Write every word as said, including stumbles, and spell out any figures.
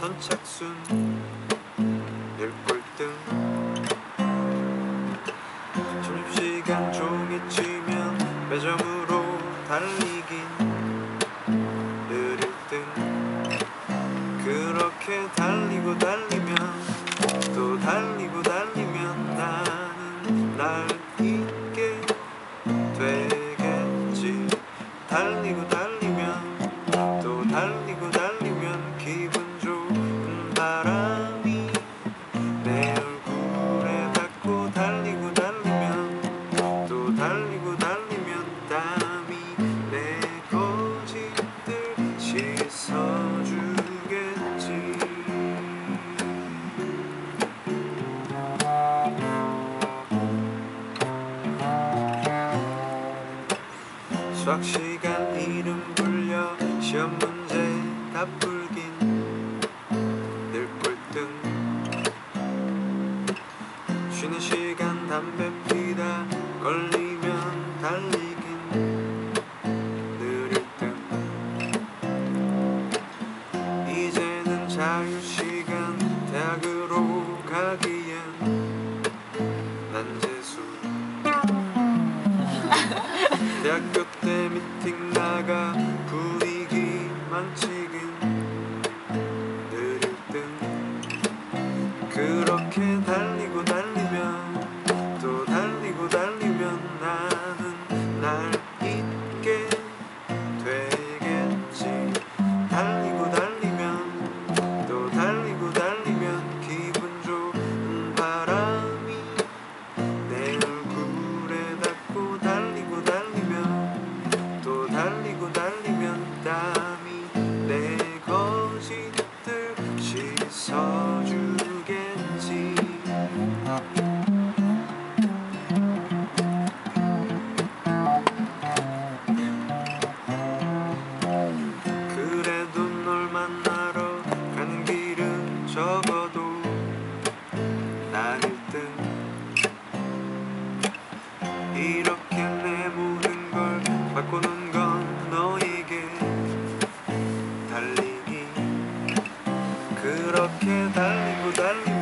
선착순 열 꼴등 점심시간 종이 치면 매점으로 달리긴 느릴 등 그렇게 달리고 달리면 또 달리고 달리면 나는 날 잊게 되겠지. 달리고 달리면 또 달리고 달리면 기분 좋은 바람이 내 얼굴에 닿고 달리고 달리면 또 달리고 달리면 땀이 내 거짓들 씻어주겠지. 수학시간 이름 불려 시험 문제 다 풀긴 늘 꼴등 쉬는 시간 담배 피다 걸리면 달리긴 느릴 등 이제는 자유시간 대학으로 가기엔 난 재수 대학교 때 미팅 나가 분위기 망치긴 느릴 등 그렇게 달리고 달리면 또 달리고 달리면 나는 날 잊게 되겠지. 달리고 달리면 또 달리고 달리면 기분 좋은 바람이 내 얼굴에 닿고 달리고 달리면 또 달리고 달리면 땀이 내 거짓들 씻어주겠지. 그래도 널 만나러 가는 길은 적어도 난 일 등 이렇게 내 모든 걸 바꾸는 건 너에게 달리기 그렇게 달리고 달리고